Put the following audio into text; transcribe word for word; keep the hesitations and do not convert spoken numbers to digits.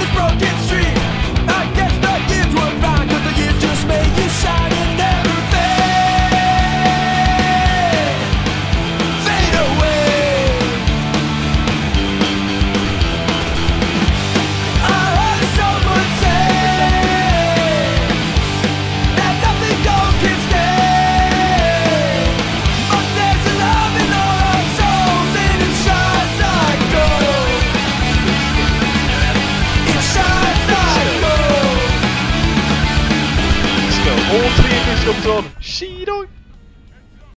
this broken street. I guess the years were fine, cause the years just made you shine and never fade, fade away. I heard someone say that nothing gold can stay, but there's a love in all our souls and it shines like gold. It shines like gold. Ska all tre skridskor på rad. Skidång!